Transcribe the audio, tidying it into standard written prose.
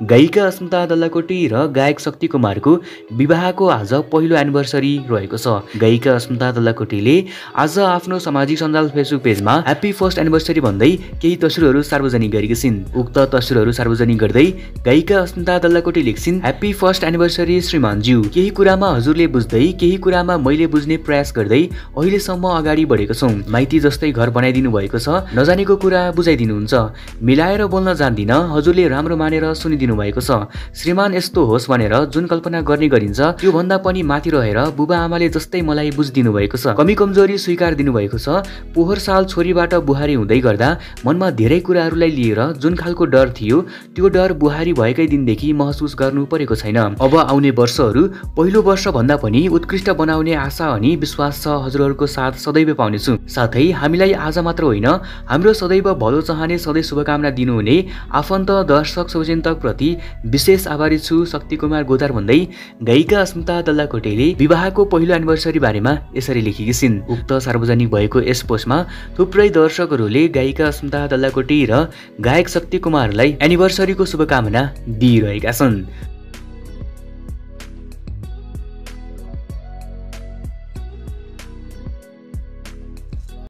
गायिका अस्मिता दल्लाकोटी र गायक शक्ति कुमारको विवाहको आज पहिलो एनिभर्सरी रहेको छ। गायिका अस्मिता दल्लाकोटीले आज आफ्नो सामाजिक सञ्जाल फेसबुक पेजमा ह्याप्पी फर्स्ट एनिभर्सरी भन्दै केही तस्विरहरू सार्वजनिक गरेकी छिन्। उक्त तस्विरहरू सार्वजनिक गर्दै गायिका अस्मिता दल्लाकोटी लेख्छिन्, ह्याप्पी फर्स्ट एनिभर्सरी श्रीमानज्यू। केही कुरामा हजुरले बुझ्दै, केही कुरामा मैले बुझ्ने प्रयास गर्दै अहिलेसम्म अगाडि बढेको छौँ। माइती जस्तै घर बनाइदिनु भएको छ, नजानेको कुरा बुझाइदिनुहुन्छ, मिलाएर बोल्न जान्दिन, हजुरले राम्रो मानेर सुनिदिनु भएको छ। श्रीमान यस्तो होस् भनेर जुन कल्पना गर्ने गरिन्छ त्यो भन्दा पनि माथि रहेर बुबा आमाले जस्तै मलाई बुझिदिनु भएको छ। कमी कमजोरी स्वीकार दिनु भएको छ। पोहोर साल छोरीबाट बुहारी हुँदै गर्दा मनमा धेरै कुराहरूलाई लिएर जुन खालको डर थियो त्यो डर बुहारी भएकै दिनदेखि महसुस गर्नु परेको छैन। अब आउने वर्षहरू पहिलो वर्ष भन्दा पनि उत्कृष्ट बनाउने आशा अनि विश्वास छ। हजुरहरूको साथ सदैव पाउनेछु। साथै हामीलाई आज मात्र होइन, हाम्रो सदैव भलो चाहने, सधैँ शुभकामना दिनुहुने आफन्त, दर्शक, शुभचिन्तक प्रति विशेष आभारी छु। शक्ति कुमार गोदार भन्दै गायिका अस्मिता दल्लाकोटीले विवाहको पहिलो एनिभर्सरी बारेमा यसरी लेखेकी छिन्। उक्त सार्वजनिक भएको यस पोस्टमा थुप्रै दर्शकहरूले गायिका अस्मिता दल्लाकोटी र गायक शक्ति कुमारलाई एनिभर्सरीको शुभकामना दिइरहेका छन्।